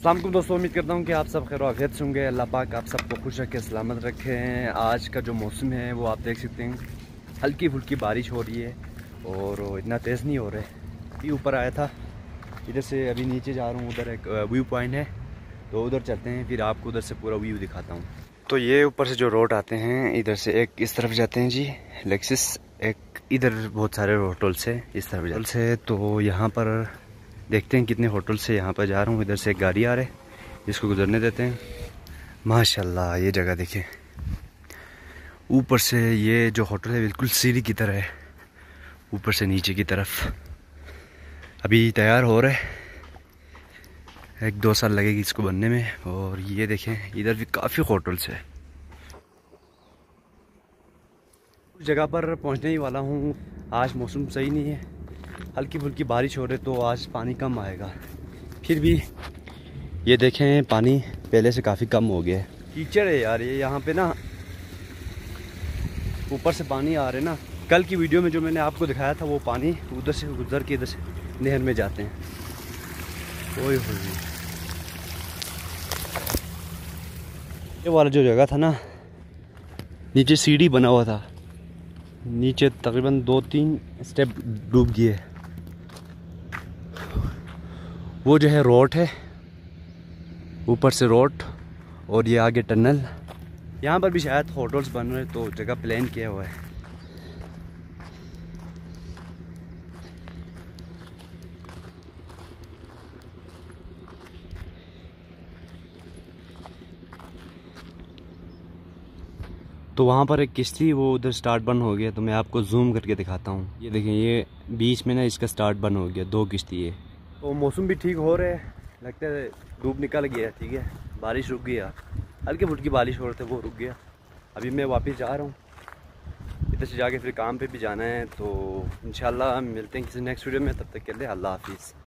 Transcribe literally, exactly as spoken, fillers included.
अस्सलाम वालेकुम दोस्तों, उम्मीद करता हूँ कि आप सब खैर आफियत से होंगे। अल्लाह पाक आप सबको खुश रखे, सलामत रखें। आज का जो मौसम है वो आप देख सकते हैं, हल्की फुल्की बारिश हो रही है और इतना तेज़ नहीं हो रहा है। अभी ऊपर आया था इधर से, अभी नीचे जा रहा हूँ। उधर एक व्यू पॉइंट है तो उधर चलते हैं, फिर आपको उधर से पूरा व्यू दिखाता हूँ। तो ये ऊपर से जो रोड आते हैं इधर से, एक इस तरफ जाते हैं जी लेक्सिस, एक इधर बहुत सारे होटल्स है इस तरफ होटल्स है। तो यहाँ पर देखते हैं कितने होटल से यहाँ पर जा रहा हूँ। इधर से एक गाड़ी आ रहा है जिसको गुजरने देते हैं। माशाल्लाह ये जगह देखें, ऊपर से ये जो होटल है बिल्कुल सीढ़ी की तरह है, ऊपर से नीचे की तरफ। अभी तैयार हो रहा है, एक दो साल लगेगी इसको बनने में। और ये देखें इधर भी काफ़ी होटल्स है। उस जगह पर पहुंचने ही वाला हूँ। आज मौसम सही नहीं है, हल्की फुल्की बारिश हो रही है तो आज पानी कम आएगा। फिर भी ये देखें पानी पहले से काफ़ी कम हो गया है। कीचड़ है यार ये यहाँ पे ना, ऊपर से पानी आ रहा है ना। कल की वीडियो में जो मैंने आपको दिखाया था वो पानी उधर से गुजर के इधर से नहर में जाते हैं। ओए हो, ये वाला जो जगह था ना, नीचे सीढ़ी बना हुआ था, नीचे तकरीबन दो तीन स्टेप डूब गए। वो जो है रोड है, ऊपर से रोड और ये आगे टनल। यहाँ पर भी शायद होटल्स बन रहे, तो जगह प्लान किया हुआ है। तो वहाँ पर एक किश्ती, वो उधर स्टार्ट बंद हो गया, तो मैं आपको जूम करके दिखाता हूँ। ये देखें, ये बीच में ना इसका स्टार्ट बंद हो गया, दो किश्ती है। तो मौसम भी ठीक हो रहा है, लगता है धूप निकल गया। ठीक है, बारिश रुक गया, हल्की फुल्की बारिश हो रही थी वो रुक गया। अभी मैं वापस जा रहा हूँ, इधर से जाके फिर काम पे भी जाना है। तो इंशाल्लाह मिलते हैं किसी नेक्स्ट वीडियो में, तब तक के लिए अल्लाह हाफिज़।